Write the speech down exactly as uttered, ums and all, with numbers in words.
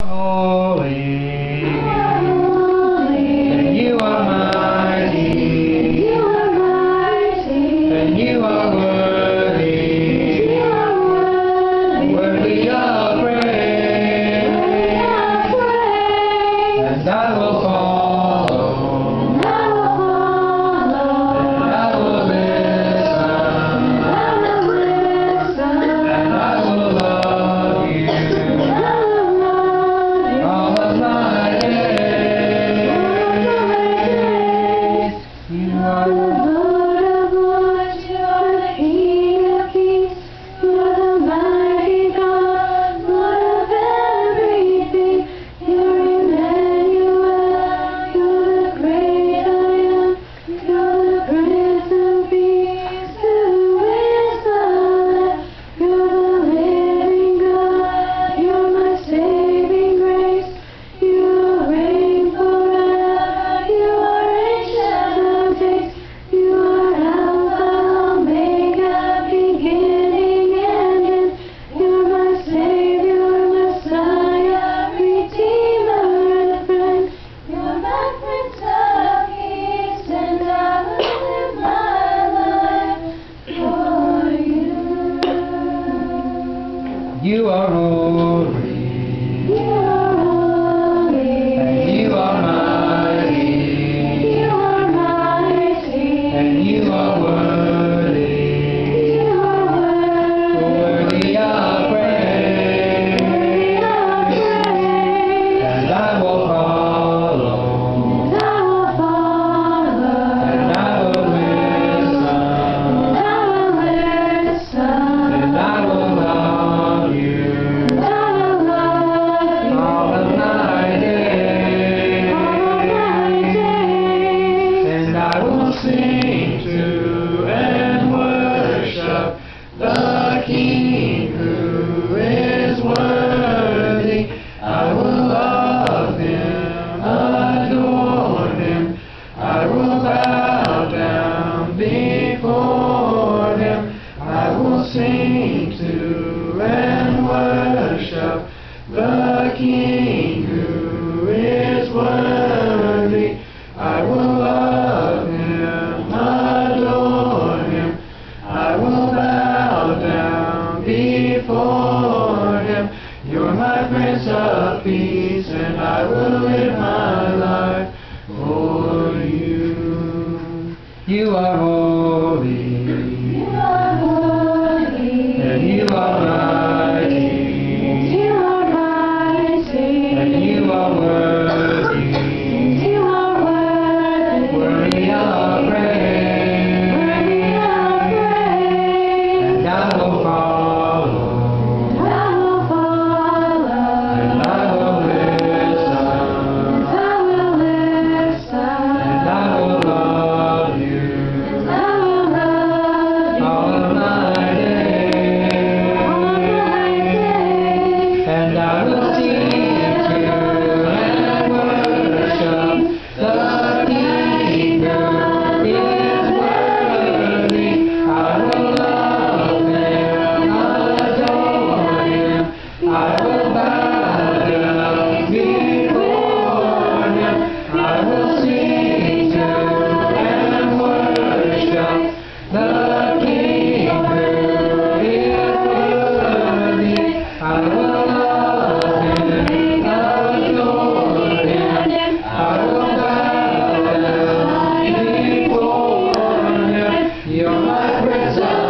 Holy, and you are mighty, and you are worthy, worthy of praise, and I will follow, and I will listen, and I will love you. You are the Lord of Lords, you are the King of Kings, you are the mighty God, Lord of everything. You're Emmanuel, you're the great I am, you're the Prince of Peace, who is the Lamb. You're the living God, you're my saving grace, you reign forever, you are ancient of days, you are Alpha, Omega, beginning and end. You're my Savior, Messiah, Redeemer and friend. You're my Prince of Peace, and I will live my life for you. You are holy, you are holy, and you are mighty, you are mighty, and you are worthy, you are worthy, worthy of praise, worthy of praise, and I will follow, and I will follow, and I will listen, and I will listen, and I will love you. All of my days, and I will sing to and worship the King who is worthy. I will love Him, adore Him, I will bow down before Him. I will sing to and worship the King who is worthy. I will love Him, adore Him, I will bow down before Him. You're my Prince of Peace, and I will live my life for you. You are holy, you are holy, and you are mighty, you are mighty, and you are worthy, you are worthy, worthy of praise, worthy of praise, and I will follow, and I will follow, and I will listen, and I will listen, and I will love you, and I will love you all of my days, all of my days, and I will sing to and worship the King who is worthy. I will love Him, adore Him, I will bow down before Him. I will sing to and worship the King who is worthy. I will love Him, adore Him, I will bow down before Him. You're my Prince of